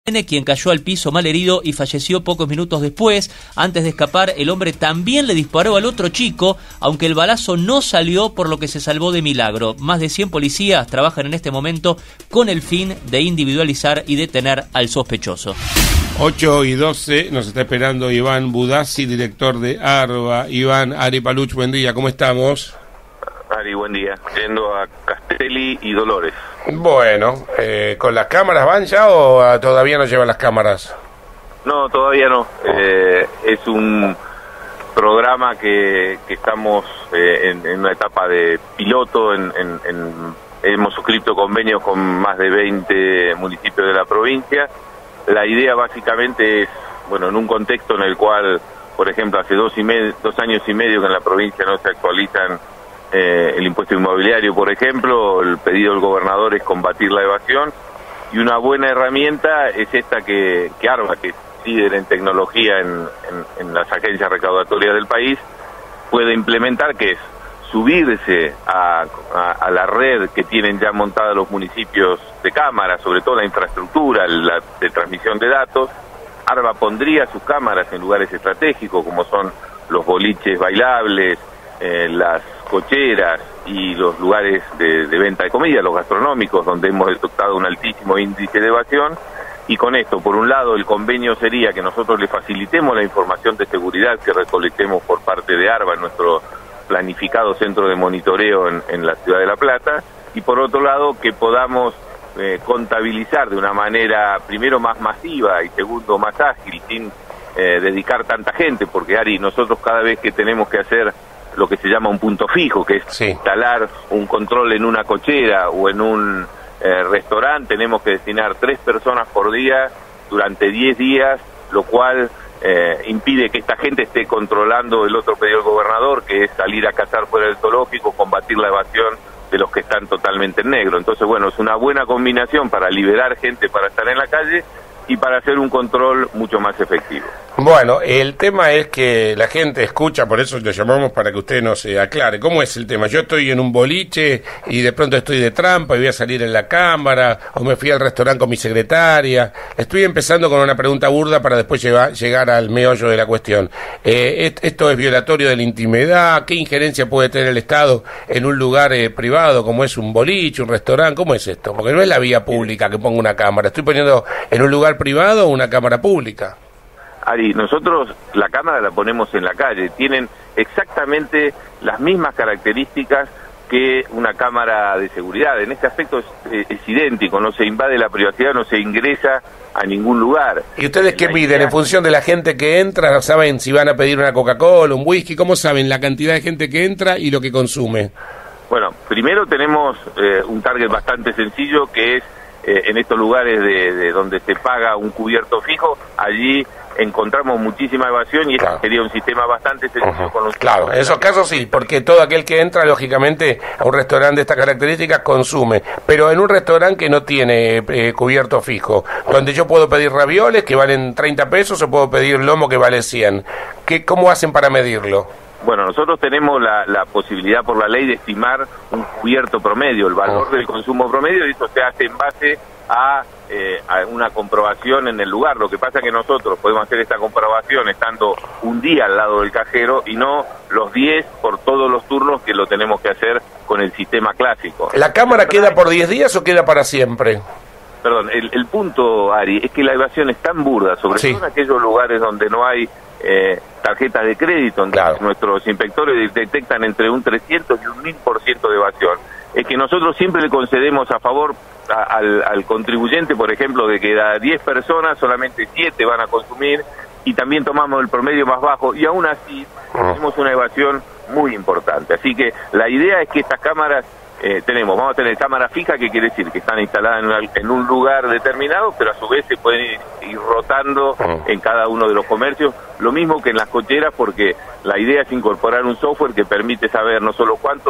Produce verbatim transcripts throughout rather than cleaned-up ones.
quien cayó al piso malherido y falleció pocos minutos después. Antes de escapar, el hombre también le disparó al otro chico, aunque el balazo no salió, por lo que se salvó de milagro. Más de cien policías trabajan en este momento con el fin de individualizar y detener al sospechoso. ocho y doce, nos está esperando Iván Budassi, director de ARBA. Iván, Ari Paluch, buen día, ¿cómo estamos? Ari, buen día. Yendo a Castelli y Dolores. Bueno, eh, ¿con las cámaras van ya o ah, todavía no llevan las cámaras? No, todavía no. Eh, es un programa que, que estamos eh, en, en una etapa de piloto. En, en, en, hemos suscrito convenios con más de veinte municipios de la provincia. La idea básicamente es, bueno, en un contexto en el cual, por ejemplo, hace dos, y medio, dos años y medio que en la provincia no se actualizan Eh, el impuesto inmobiliario, por ejemplo, el pedido del gobernador es combatir la evasión, y una buena herramienta es esta que, que ARBA, que es líder en tecnología en, en, en las agencias recaudatorias del país, puede implementar, que es subirse a, a, a la red que tienen ya montada los municipios de cámaras, sobre todo la infraestructura la, de transmisión de datos. ARBA pondría sus cámaras en lugares estratégicos, como son los boliches bailables, eh, las cocheras y los lugares de, de venta de comida, los gastronómicos, donde hemos detectado un altísimo índice de evasión. Y con esto, por un lado, el convenio sería que nosotros le facilitemos la información de seguridad que recolectemos por parte de ARBA en nuestro planificado centro de monitoreo en, en la ciudad de La Plata, y por otro lado, que podamos eh, contabilizar de una manera, primero, más masiva y segundo, más ágil, sin eh, dedicar tanta gente, porque, Ari, nosotros cada vez que tenemos que hacer lo que se llama un punto fijo, que es sí. instalar un control en una cochera o en un eh, restaurante, tenemos que destinar tres personas por día durante diez días, lo cual eh, impide que esta gente esté controlando el otro pedido del gobernador, que es salir a cazar fuera del zoológico, combatir la evasión de los que están totalmente en negro. Entonces, bueno, es una buena combinación para liberar gente para estar en la calle y para hacer un control mucho más efectivo. Bueno, el tema es que la gente escucha, por eso lo llamamos para que usted nos eh, aclare. ¿Cómo es el tema? Yo estoy en un boliche y de pronto estoy de trampa y voy a salir en la cámara, o me fui al restaurante con mi secretaria. Estoy empezando con una pregunta burda para después llevar, llegar al meollo de la cuestión. Eh, ¿Esto es violatorio de la intimidad? ¿Qué injerencia puede tener el Estado en un lugar eh, privado como es un boliche, un restaurante? ¿Cómo es esto? Porque no es la vía pública que pongo una cámara. Estoy poniendo en un lugar privado o una cámara pública. Ari, nosotros la cámara la ponemos en la calle, tienen exactamente las mismas características que una cámara de seguridad. En este aspecto es, es idéntico, no se invade la privacidad, no se ingresa a ningún lugar. ¿Y ustedes qué piden? ¿En función de la gente que entra? ¿Saben si van a pedir una Coca-Cola, un whisky? ¿Cómo saben la cantidad de gente que entra y lo que consume? Bueno, primero tenemos eh, un target bastante sencillo, que es eh, en estos lugares de, de donde se paga un cubierto fijo, allí encontramos muchísima evasión y claro. Este sería un sistema bastante sencillo. Uh-huh. con los Claro, en esos casos sí, porque todo aquel que entra, lógicamente, a un restaurante de estas características consume, pero en un restaurante que no tiene eh, cubierto fijo, donde yo puedo pedir ravioles que valen treinta pesos o puedo pedir lomo que vale cien, ¿Qué, ¿cómo hacen para medirlo? Bueno, nosotros tenemos la, la posibilidad por la ley de estimar un cubierto promedio, el valor uh-huh. del consumo promedio, y eso se hace en base a, eh, a una comprobación en el lugar. Lo que pasa es que nosotros podemos hacer esta comprobación estando un día al lado del cajero y no los diez por todos los turnos que lo tenemos que hacer con el sistema clásico. ¿La cámara queda por diez días o queda para siempre? Perdón, el, el punto, Ari, es que la evasión es tan burda, sobre sí. todo en aquellos lugares donde no hay eh, tarjetas de crédito, donde claro. nuestros inspectores detectan entre un trescientos y un mil por ciento de evasión, es que nosotros siempre le concedemos a favor a, al, al contribuyente, por ejemplo, de que da diez personas, solamente siete van a consumir, y también tomamos el promedio más bajo, y aún así tenemos una evasión muy importante. Así que la idea es que estas cámaras, eh, tenemos, vamos a tener cámaras fijas, que quiere decir que están instaladas en, una, en un lugar determinado, pero a su vez se pueden ir, ir rotando en cada uno de los comercios, lo mismo que en las cocheras, porque la idea es incorporar un software que permite saber no solo cuántos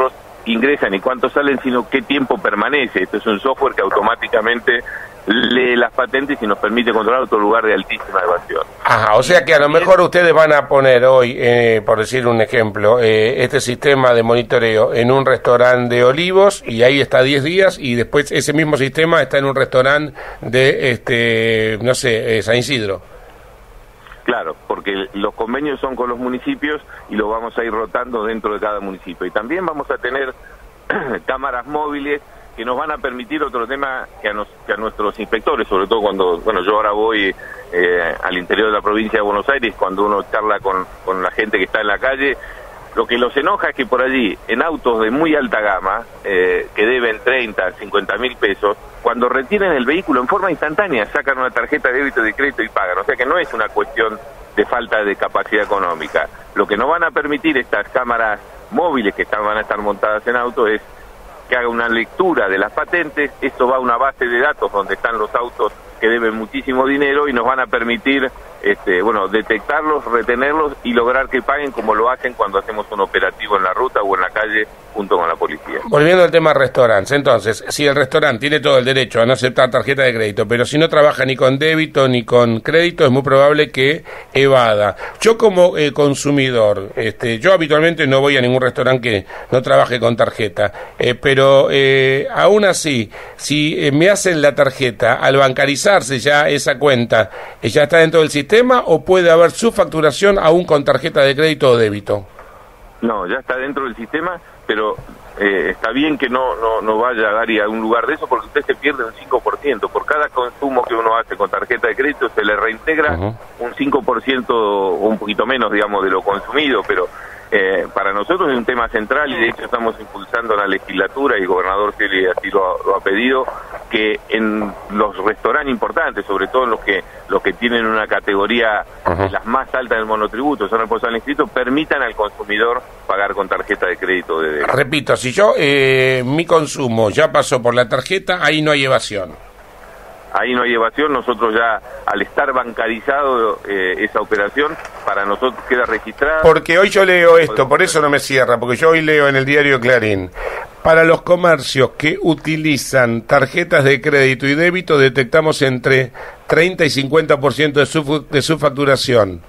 ingresan y cuántos salen, sino qué tiempo permanece. Esto es un software que automáticamente lee las patentes y nos permite controlar otro lugar de altísima evasión. Ajá, o sea que a lo mejor ustedes van a poner hoy, eh, por decir un ejemplo, eh, este sistema de monitoreo en un restaurante de Olivos y ahí está diez días y después ese mismo sistema está en un restaurante de, este, no sé, eh, San Isidro. Claro, porque los convenios son con los municipios y lo vamos a ir rotando dentro de cada municipio. Y también vamos a tener cámaras móviles que nos van a permitir otro tema que a, nos, que a nuestros inspectores, sobre todo cuando, bueno, yo ahora voy eh, al interior de la provincia de Buenos Aires, cuando uno charla con, con la gente que está en la calle, lo que los enoja es que por allí, en autos de muy alta gama, eh, que deben treinta, cincuenta mil pesos, cuando retienen el vehículo en forma instantánea, sacan una tarjeta de débito de crédito y pagan. O sea que no es una cuestión de falta de capacidad económica. Lo que nos van a permitir estas cámaras móviles que están, van a estar montadas en autos es que haga una lectura de las patentes. Esto va a una base de datos donde están los autos que deben muchísimo dinero y nos van a permitir este, bueno, detectarlos, retenerlos y lograr que paguen como lo hacen cuando hacemos un operativo en la ruta o en la calle junto con la policía. Volviendo al tema restaurantes, entonces, si el restaurante tiene todo el derecho a no aceptar tarjeta de crédito, pero si no trabaja ni con débito ni con crédito, es muy probable que evada. Yo como eh, consumidor, este, yo habitualmente no voy a ningún restaurante que no trabaje con tarjeta, eh, pero eh, aún así, si eh, me hacen la tarjeta, al bancarizarse ya esa cuenta, eh, ¿ya está dentro del sistema o puede haber su facturación aún con tarjeta de crédito o débito? No, ya está dentro del sistema, pero eh, está bien que no, no, no vaya a dar a un lugar de eso porque usted se pierde un cinco por ciento. Por cada consumo que uno hace con tarjeta de crédito se le reintegra uh-huh. un cinco por ciento o un poquito menos, digamos, de lo consumido, pero eh, para nosotros es un tema central y de hecho estamos impulsando la legislatura y el gobernador Scioli así lo, lo ha pedido, que en los restaurantes importantes, sobre todo en los que los que tienen una categoría uh-huh. de las más altas del monotributo, son responsables inscritos, permitan al consumidor pagar con tarjeta de crédito. De... Repito, si yo, eh, mi consumo ya pasó por la tarjeta, ahí no hay evasión. Ahí no hay evasión, nosotros ya, al estar bancarizado eh, esa operación, para nosotros queda registrada. Porque hoy yo leo esto, por eso no me cierra, porque yo hoy leo en el diario Clarín, para los comercios que utilizan tarjetas de crédito y débito, detectamos entre treinta y cincuenta por ciento de su, de su facturación.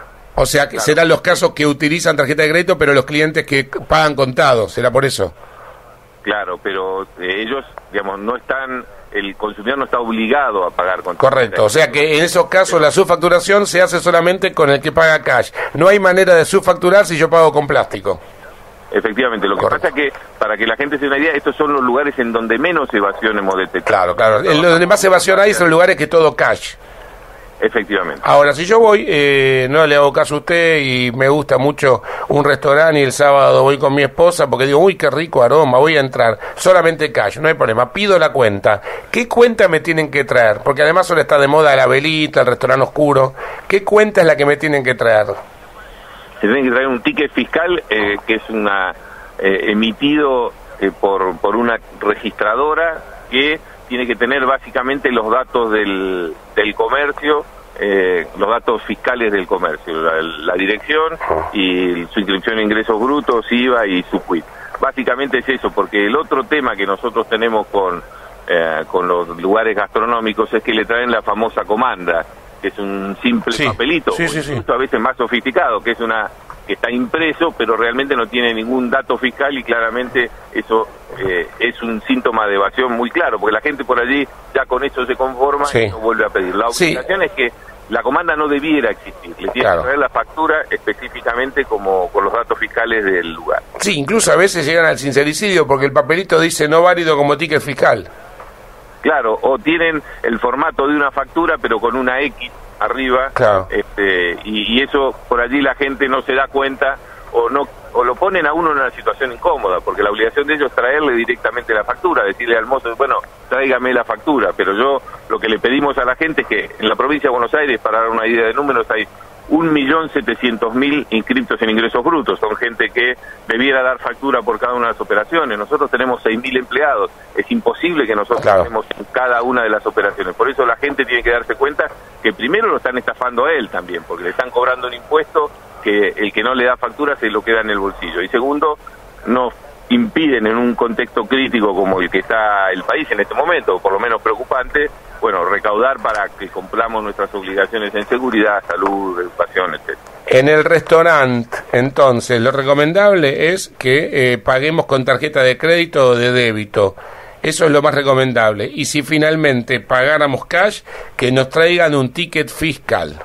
O sea, que claro. serán los casos que utilizan tarjeta de crédito, pero los clientes que pagan contados, ¿será por eso? Claro, pero eh, ellos, digamos, no están... el consumidor no está obligado a pagar con correcto, o sea que en esos casos la subfacturación se hace solamente con el que paga cash. No hay manera de subfacturar si yo pago con plástico. Efectivamente, lo que correcto. Pasa es que, para que la gente se dé una idea, estos son los lugares en donde menos evasión hemos detectado. Claro, claro, en donde más evasión hay son lugares que todo cash. Efectivamente. Ahora, si yo voy, eh, no le hago caso a usted y me gusta mucho un restaurante y el sábado voy con mi esposa porque digo, uy, qué rico aroma, voy a entrar, solamente cash, no hay problema, pido la cuenta. ¿Qué cuenta me tienen que traer? Porque además ahora está de moda la velita, el restaurante oscuro. ¿Qué cuenta es la que me tienen que traer? Se tienen que traer un ticket fiscal eh, que es una eh, emitido eh, por, por una registradora que tiene que tener básicamente los datos del, del comercio, eh, los datos fiscales del comercio, la, la dirección y su inscripción en ingresos brutos, I V A y su quit. Básicamente es eso, porque el otro tema que nosotros tenemos con, eh, con los lugares gastronómicos es que le traen la famosa comanda, que es un simple sí, papelito, sí, sí, sí. a veces más sofisticado, que es una que está impreso, pero realmente no tiene ningún dato fiscal y claramente eso eh, es un síntoma de evasión muy claro, porque la gente por allí ya con eso se conforma sí. y no vuelve a pedir. La obligación sí. es que la comanda no debiera existir, le tiene claro. que traer la factura específicamente como con los datos fiscales del lugar. Sí, incluso a veces llegan al sincericidio porque el papelito dice no válido como ticket fiscal. Claro, o tienen el formato de una factura pero con una X arriba, claro. este, y, y eso por allí la gente no se da cuenta o no o lo ponen a uno en una situación incómoda, porque la obligación de ellos es traerle directamente la factura, decirle al mozo, bueno, tráigame la factura, pero yo lo que le pedimos a la gente es que en la provincia de Buenos Aires, para dar una idea de números, hay un millón setecientos mil inscriptos en ingresos brutos, son gente que debiera dar factura por cada una de las operaciones. Nosotros tenemos seis mil empleados, es imposible que nosotros claro. tenemos en cada una de las operaciones, por eso la gente tiene que darse cuenta que primero lo están estafando a él también, porque le están cobrando un impuesto que el que no le da factura se lo queda en el bolsillo, y segundo, no impiden en un contexto crítico como el que está el país en este momento, o por lo menos preocupante, bueno, recaudar para que cumplamos nuestras obligaciones en seguridad, salud, educación, etcétera. En el restaurante, entonces, lo recomendable es que eh, paguemos con tarjeta de crédito o de débito. Eso es lo más recomendable. Y si finalmente pagáramos cash, que nos traigan un ticket fiscal.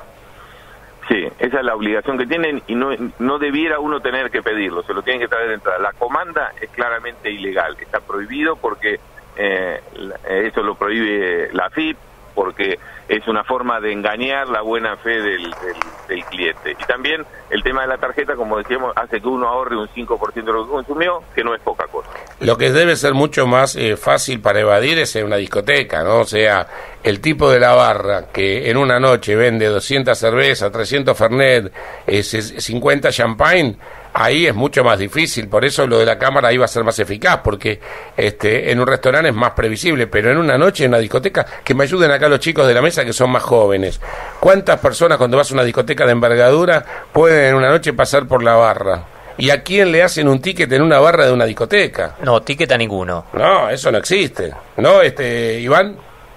Sí, esa es la obligación que tienen y no, no debiera uno tener que pedirlo, se lo tienen que traer de entrada. La comanda es claramente ilegal, está prohibido porque eh, eso lo prohíbe la A F I P, porque es una forma de engañar la buena fe del, del, del cliente. Y también el tema de la tarjeta, como decíamos, hace que uno ahorre un cinco por ciento de lo que consumió, que no es poca cosa. Lo que debe ser mucho más eh, fácil para evadir es en una discoteca, ¿no? O sea, el tipo de la barra que en una noche vende doscientas cervezas, trescientos Fernet, eh, cincuenta champagne, ahí es mucho más difícil. Por eso lo de la cámara ahí va a ser más eficaz, porque este en un restaurante es más previsible, pero en una noche en una discoteca, que me ayuden acá los chicos de la mesa que son más jóvenes. ¿Cuántas personas cuando vas a una discoteca de envergadura pueden en una noche pasar por la barra? ¿Y a quién le hacen un ticket en una barra de una discoteca? No, ticket a ninguno. No, eso no existe. ¿No, este Iván?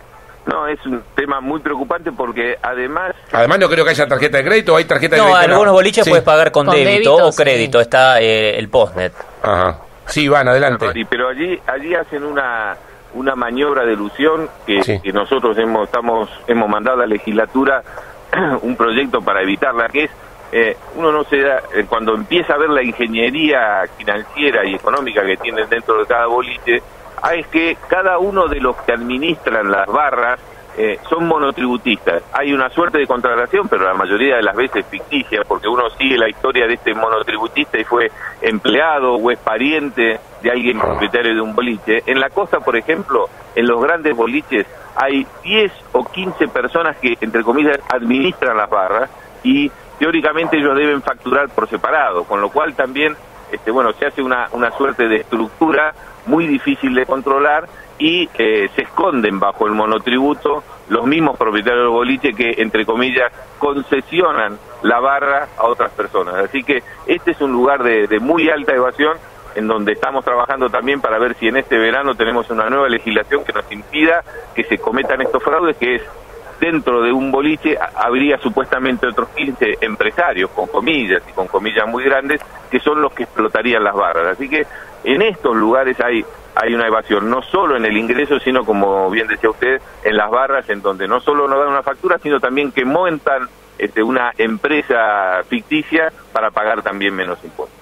No, es un tema muy preocupante porque además... Además no creo que haya tarjeta de crédito, o hay tarjeta de no, crédito. No, algunos boliches sí. puedes pagar con, con débito, débito o crédito, sí. Está eh, el postnet. Ajá. Sí, Iván, adelante. Pero allí allí hacen una una maniobra de ilusión que, sí. que nosotros hemos estamos hemos mandado a la legislatura un proyecto para evitarla, que es eh, uno no se da, eh, cuando empieza a ver la ingeniería financiera y económica que tienen dentro de cada boliche, ah, es que cada uno de los que administran las barras eh, son monotributistas. Hay una suerte de contratación, pero la mayoría de las veces ficticia, porque uno sigue la historia de este monotributista y fue empleado o es pariente de alguien propietario de un boliche. En la costa, por ejemplo, en los grandes boliches hay diez o quince personas que, entre comillas, administran las barras y teóricamente ellos deben facturar por separado, con lo cual también este, bueno, se hace una, una suerte de estructura muy difícil de controlar y eh, se esconden bajo el monotributo los mismos propietarios del boliche que, entre comillas, concesionan la barra a otras personas. Así que este es un lugar de, de muy alta evasión, en donde estamos trabajando también para ver si en este verano tenemos una nueva legislación que nos impida que se cometan estos fraudes, que es dentro de un boliche habría supuestamente otros quince empresarios, con comillas y con comillas muy grandes, que son los que explotarían las barras. Así que en estos lugares hay hay una evasión, no solo en el ingreso, sino, como bien decía usted, en las barras, en donde no solo nos dan una factura, sino también que montan este, una empresa ficticia para pagar también menos impuestos.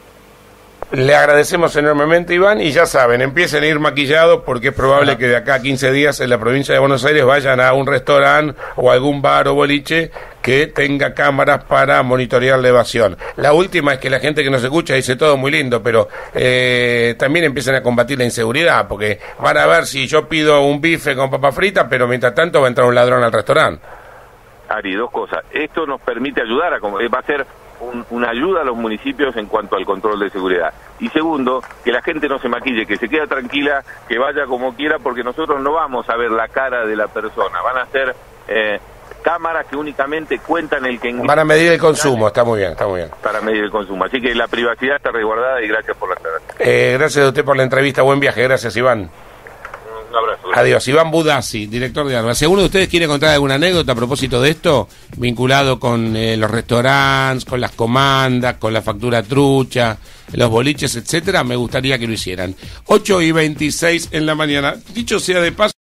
Le agradecemos enormemente, Iván, y ya saben, empiecen a ir maquillados porque es probable que de acá a quince días en la provincia de Buenos Aires vayan a un restaurante o algún bar o boliche que tenga cámaras para monitorear la evasión. La última es que la gente que nos escucha dice todo muy lindo, pero eh, también empiezan a combatir la inseguridad, porque van a ver si yo pido un bife con papa frita, pero mientras tanto va a entrar un ladrón al restaurante. Ari, dos cosas. Esto nos permite ayudar, a va a ser un, una ayuda a los municipios en cuanto al control de seguridad. Y segundo, que la gente no se maquille, que se quede tranquila, que vaya como quiera, porque nosotros no vamos a ver la cara de la persona. Van a ser eh, cámaras que únicamente cuentan el que ingresa. Van a medir el consumo, está muy bien, está muy bien. Para medir el consumo. Así que la privacidad está resguardada y gracias por la aclaración. Eh, gracias a usted por la entrevista, buen viaje, gracias Iván. Un abrazo. Adiós. Iván Budassi, director de ARBA. Si alguno de ustedes quiere contar alguna anécdota a propósito de esto, vinculado con eh, los restaurantes, con las comandas, con la factura trucha, los boliches, etcétera, me gustaría que lo hicieran. ocho y veintiséis en la mañana. Dicho sea de paso,